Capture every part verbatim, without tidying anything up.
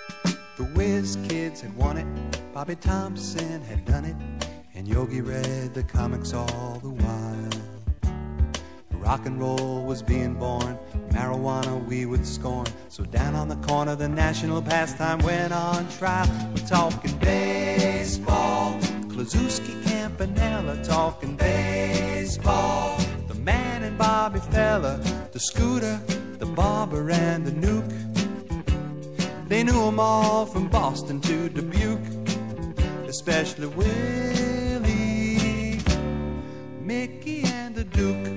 The Whiz Kids had won it, Bobby Thompson had done it, and Yogi read the comics all the while. Rock and roll was being born, marijuana we would scorn. So down on the corner the national pastime went on trial. We're talking baseball, Klazuski, Campanella, talking baseball. The Man and Bobby Fella, the Scooter, the Barber and the Nuke. They knew them all from Boston to Dubuque, especially Willie, Mickey and the Duke.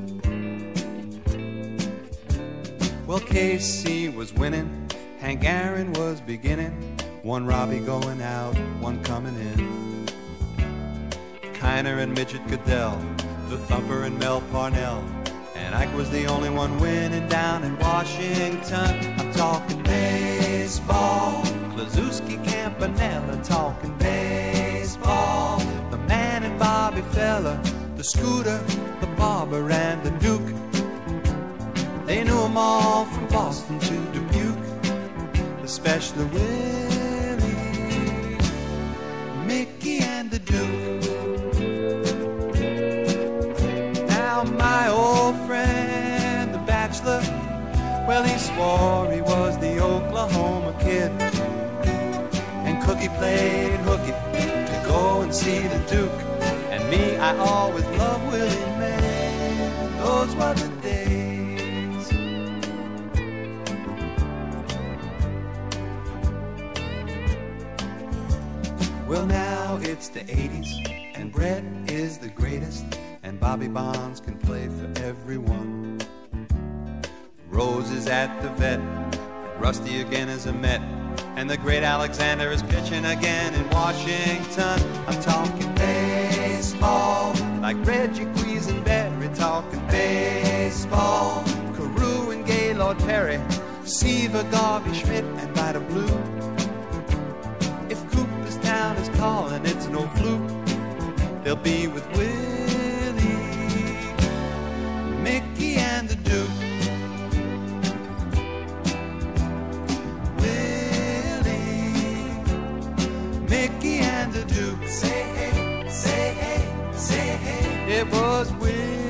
Well, K C was winning, Hank Aaron was beginning, one Robbie going out, one coming in. Kiner and Midget Goodell, the Thumper and Mel Parnell, and Ike was the only one winning down in Washington. I'm talking baseball, Klazuski, Campanella, talking baseball. The Man and Bobby Fella, the Scooter, the Barber and the Duke. They knew them all from Boston to Dubuque, especially Willie, Mickey and the Duke. Now my old friend, the bachelor, well, he swore he was the Oklahoma Kid, and Cookie played hooky to go and see the Duke. And me, I always loved Willie, man, those were the days. Well, now it's the eighties, and Brett is the greatest, and Bobby Bonds can play for everyone. Rose is at the vet, and Rusty again is a Met, and the great Alexander is pitching again in Washington. I'm talking baseball, like Reggie Quisenberry, talking baseball. Carew and Gaylord Perry, Seaver, Garvey, Schmidt, and Vida Blue. If Cooperstown is calling, it's no fluke. They'll be with Willie, Mickey and the Duke. Willie, Mickey and the Duke. Say hey, say hey, say hey. It was Willie.